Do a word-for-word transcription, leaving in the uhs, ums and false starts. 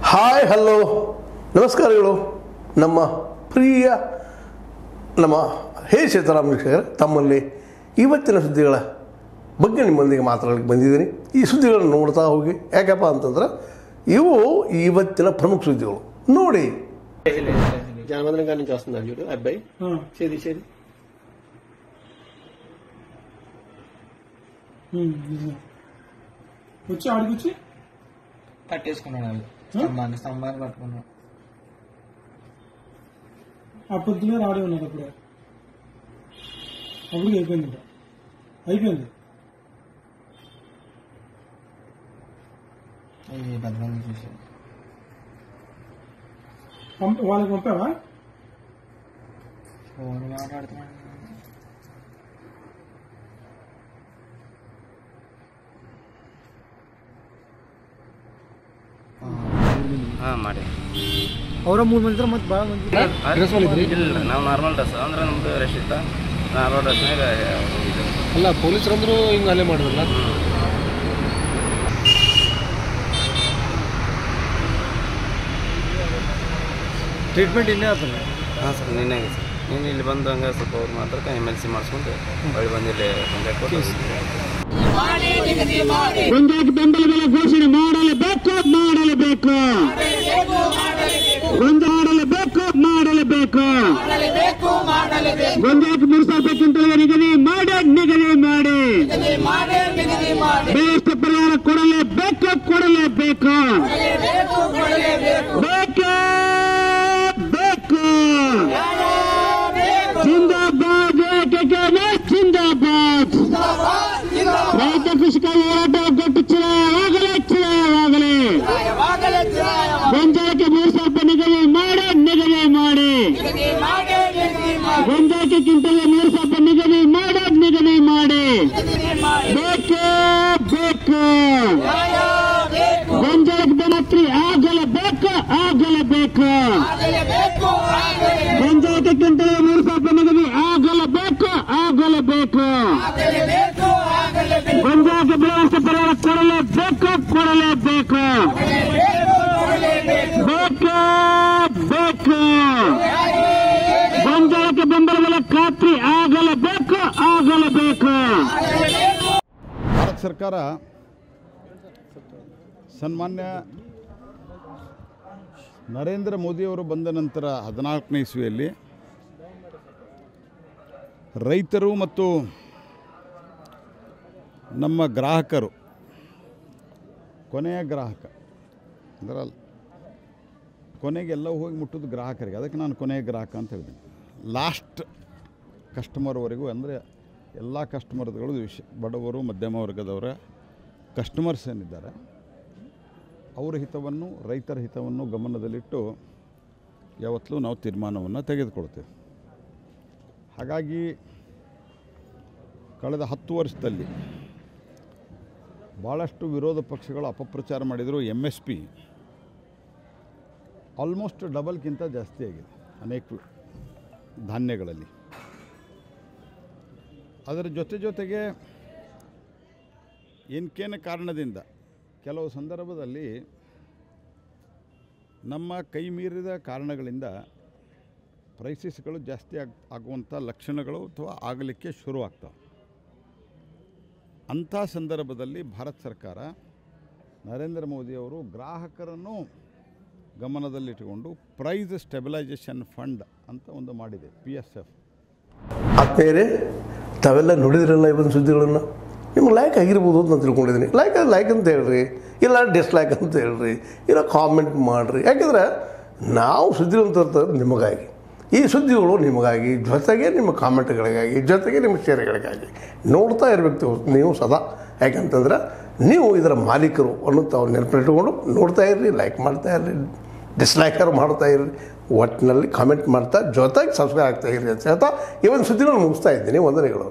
Hi hello ನಮಸ್ಕಾರಗಳು. ನಮ್ಮ ಪ್ರಿಯ ನಮ್ಮ ಹೇ ಸೀತಾರಾಮ್ ವೀಕ್ಷಕರೇ, ತಮ್ಮಲ್ಲಿ ಇವತ್ತಿನ ಸುದ್ದಿಗಳ ಬಗ್ಗೆ ನಿಮ್ಮೊಂದಿಗೆ ಮಾತಾಡಲಿಕ್ಕೆ ಬಂದಿದ್ದೀನಿ. ಈ ಸುದ್ದಿಗಳನ್ನು ನೋಡ್ತಾ ಹೋಗಿ, ಯಾಕಪ್ಪ ಅಂತಂದ್ರೆ ಇವು ಇವತ್ತಿನ ಪ್ರಮುಖ ಸುದ್ದಿಗಳು. ನೋಡಿ, Jangan dengan jelasin aja dulu, abai. Hmm. Sini sini. Hmm. Kuci ada kuci? Tatis kono nabi. Sambar sambar buat kono. Apa tu ni radio nak apa? Apa dia ikan ni? Ikan ni? Ini badman sih. Pump, వాళ్ళకి పంపావా? Phone మాట్లాడుతున్నాను. ಹಾಂ ಮಾಡಿ ಅವರ ಮೂರು ಮಂದಿ ಇದ್ರೆ ಮತ್ತೆ ಭಾಳ ಮಂದಿ ಡ್ರೆಸ್ ಹೊಲಿದ್ರಿ? ಇಲ್ಲ, ನಾವು ನಾರ್ಮಲ್ ಡ್ರೆಸ್ ಅಂದ್ರೆ ನಮ್ದು ರೆಸ್ಟ್ ಇತ್ತ. ನಾರ್ಮಲ್ ಡ್ರೆಸ್ನಾಗ ಅಲ್ಲ, ಪೊಲೀಸರಂದ್ರು ಹಿಂಗೆ ಅಲ್ಲೇ ಮಾಡಿದ್ರಲ್ಲ. ಟ್ರೀಟ್ಮೆಂಟ್ ಇಲ್ಲೇ ಆಗ್ತದೆ. ಹಾಂ ಸರ್, ನಿನ್ನೆ ಸರ್ ನೀನು ಇಲ್ಲಿ ಬಂದು ಹಂಗೆ ಸ್ವಲ್ಪ ಅವ್ರು ಮಾತ್ರ ಎಮ್ ಎಲ್ ಸಿ ಮಾಡಿಸ್ಕೊಂಡು ಹೊಳ್ಳಿ ಬಂದು ಇಲ್ಲಿ ಕಂಪ್ಲೇಂಟ್ ಕೊಟ್ಟು ಗೊಂಜಾಕ್ ಬೆಂಬಲ ಬೆಲೆ ಘೋಷಣೆ ಮಾಡಲೇಬೇಕು ಮಾಡಲೇಬೇಕು ಗೊಂಜಾಡಲೇಬೇಕು ಮಾಡಲೇಬೇಕು ಗೊಂಜಾಕ್ ಮೂರು ಸಾವಿರ ರೂಪಾಯಿಗಿಂತ ನಿಗದಿ ಮಾಡಿ ನಿಗದಿ ಮಾಡಿ ಬೆಳೆಷ್ಟ ಪರಿಹಾರ ಕೊಡಲೇಬೇಕು ಕೊಡಲೇಬೇಕು ಬೇಕು ಬೇಕು ಜಿಂದಾಬಾದ್ ಜಿಂದಾಬಾದ್ ರೈತ ಕೃಷಿಕ ಹೋರಾಟ ಗಟ್ಟಿ ಚಲವಾಗಲೇ ಚಲವಾಗಲೇ ಗೊಂಜಾಳಕ್ಕೆ ಮೂರು ಸಾವಿರ ರೂಪಾಯಿ ನಿಗದಿ ಮಾಡಿ ನಿಗದಿ ಮಾಡಿ ಗೊಂಜಾಳಕ್ಕೆ ಕ್ವಿಂಟಲ್ಗೆ ಮೂರು ಸಾವಿರ ರೂಪಾಯಿ ನಿಗದಿ ಮಾಡಿ ನಿಗದಿ ಮಾಡಿ ಬೇಕು ಬೇಕು ಗೊಂಜಾಳಕ್ಕೆ ಬೆನತ್ರಿ ಆಗಲೇಬೇಕು ಆಗಲೇಬೇಕು ಗೊಂಜಾಳಕ್ಕೆ ಕ್ವಿಂಟಲ್ಗೆ ಮೂರು ಸಾವಿರ ರೂಪಾಯಿ ನಿಗದಿ ಆಗಲೇಬೇಕು ಆಗಲೇಬೇಕು ಗೊಂಜಾಳಕ್ಕೆ ಬೆಳೆವಷ್ಟು ಪರಿಹಾರ ಕೊಡಲೇಬೇಕು ಕೊಡಲೇಬೇಕು ಬೇಕು ಬೇಕು ಗೊಂಜಾಳಕ್ಕೆ ಬೆಂಬಲ ಬೆಲೆ ಖಾತ್ರಿ ಆಗಲೇಬೇಕು ಆಗಲೇಬೇಕು. ಭಾರತ ಸರ್ಕಾರ ಸನ್ಮಾನ್ಯ ನರೇಂದ್ರ ಮೋದಿಯವರು ಬಂದ ನಂತರ ಹದಿನಾಲ್ಕನೇ ಇಸ್ವಿಯಲ್ಲಿ ರೈತರು ಮತ್ತು ನಮ್ಮ ಗ್ರಾಹಕರು, ಕೊನೆಯ ಗ್ರಾಹಕ ಅಂದ್ರೆ ಕೊನೆಗೆಲ್ಲ ಹೋಗಿ ಮುಟ್ಟೋದು ಗ್ರಾಹಕರಿಗೆ, ಅದಕ್ಕೆ ನಾನು ಕೊನೆಯ ಗ್ರಾಹಕ ಅಂತ ಹೇಳಿದ್ದೀನಿ. ಲಾಸ್ಟ್ ಕಸ್ಟಮರ್ವರೆಗೂ ಅಂದರೆ ಎಲ್ಲ ಕಸ್ಟಮರ್ಗಳು ವಿಶ್ ಬಡವರು ಮಧ್ಯಮ ವರ್ಗದವರ ಕಸ್ಟಮರ್ಸ್ ಏನಿದ್ದಾರೆ ಅವರ ಹಿತವನ್ನು, ರೈತರ ಹಿತವನ್ನು ಗಮನದಲ್ಲಿಟ್ಟು ಯಾವತ್ತೂ ನಾವು ತೀರ್ಮಾನವನ್ನು ತೆಗೆದುಕೊಳ್ತೇವೆ. ಹಾಗಾಗಿ ಕಳೆದ ಹತ್ತು ವರ್ಷದಲ್ಲಿ ಭಾಳಷ್ಟು ವಿರೋಧ ಪಕ್ಷಗಳು ಅಪಪ್ರಚಾರ ಮಾಡಿದರು. ಎಮ್ ಎಸ್ ಪಿ ಆಲ್ಮೋಸ್ಟ್ ಡಬಲ್ಗಿಂತ ಜಾಸ್ತಿ ಆಗಿದೆ ಅನೇಕ ಧಾನ್ಯಗಳಲ್ಲಿ. ಅದರ ಜೊತೆ ಜೊತೆಗೆ ಏನಕ್ಕೇನು ಕಾರಣದಿಂದ ಕೆಲವು ಸಂದರ್ಭದಲ್ಲಿ ನಮ್ಮ ಕೈ ಮೀರಿದ ಕಾರಣಗಳಿಂದ ಪ್ರೈಸಸ್ಗಳು ಜಾಸ್ತಿ ಆಗ ಆಗುವಂಥ ಲಕ್ಷಣಗಳು ಅಥವಾ ಆಗಲಿಕ್ಕೆ ಶುರುವಾಗ್ತವೆ. ಅಂಥ ಸಂದರ್ಭದಲ್ಲಿ ಭಾರತ ಸರ್ಕಾರ ನರೇಂದ್ರ ಮೋದಿಯವರು ಗ್ರಾಹಕರನ್ನು ಗಮನದಲ್ಲಿಟ್ಟುಕೊಂಡು ಪ್ರೈಸ್ ಸ್ಟೆಬಿಲೈಸೇಷನ್ ಫಂಡ್ ಅಂತ ಒಂದು ಮಾಡಿದೆ, ಪಿ ಎಸ್ ಎಫ್. ಆತ್ಮೀಯರೇ, ತಾವೆಲ್ಲ ನೋಡಿದ್ರಲ್ಲ ಇವತ್ತು ಸುದ್ದಿಗಳನ್ನು. ನಿಮ್ಗೆ ಲೈಕ್ ಆಗಿರ್ಬೋದು ಅಂತ ತಿಳ್ಕೊಂಡಿದ್ದೀನಿ. ಲೈಕ್ ಲೈಕ್ ಅಂತ ಹೇಳ್ರಿ, ಇಲ್ಲ ಡಿಸ್ಲೈಕ್ ಅಂತ ಹೇಳ್ರಿ, ಇಲ್ಲ ಕಾಮೆಂಟ್ ಮಾಡಿರಿ. ಯಾಕೆಂದ್ರೆ ನಾವು ಸುದ್ದಿಗಳನ್ನು ತರ್ತಾರೆ ನಿಮಗಾಗಿ. ಈ ಸುದ್ದಿಗಳು ನಿಮಗಾಗಿ, ಜೊತೆಗೆ ನಿಮ್ಮ ಕಾಮೆಂಟ್ಗಳಿಗಾಗಿ, ಜೊತೆಗೆ ನಿಮ್ಮ ಶೇರ್ಗಳಿಗಾಗಿ ನೋಡ್ತಾ ಇರಬೇಕು ನೀವು ಸದಾ. ಯಾಕಂತಂದ್ರೆ ನೀವು ಇದರ ಮಾಲೀಕರು ಅನ್ನೋದು ತಾವು ನೆನಪಿಟ್ಟುಕೊಂಡು ನೋಡ್ತಾ ಇರ್ರಿ, ಲೈಕ್ ಮಾಡ್ತಾ ಇರ್ರಿ, ಡಿಸ್ಲೈಕರ್ ಮಾಡ್ತಾ ಇರ್ರಿ, ಒಟ್ಟಿನಲ್ಲಿ ಕಾಮೆಂಟ್ ಮಾಡ್ತಾ ಜೊತೆಗೆ ಸಬ್ಸ್ಕ್ರೈಬ್ ಆಗ್ತಾ ಇರ್ರಿ ಅಂತ ಹೇಳ್ತಾ ಈ ಒಂದು ಸುದ್ದಿಗಳನ್ನು ಮುಗಿಸ್ತಾ ಇದ್ದೀನಿ. ವಂದನೆಗಳು.